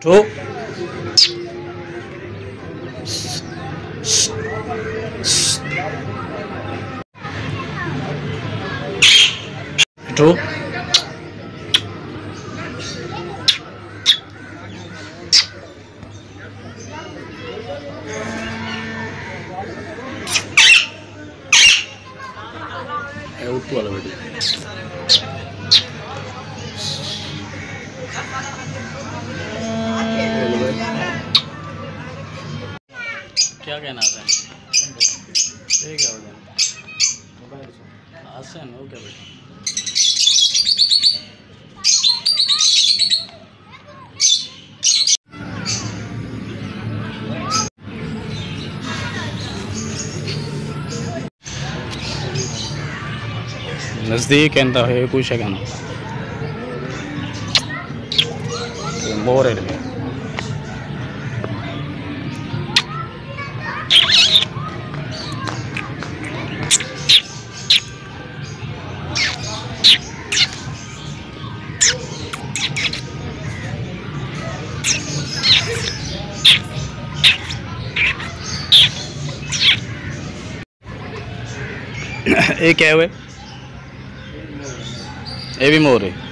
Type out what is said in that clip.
ठो ठो उठू वाला बेटी क्या कहना था ठीक है आसन ओके बेटा नज़दीक कहता है कुछ है कहना बोर है ये क्या हुआ ये भी मोर है।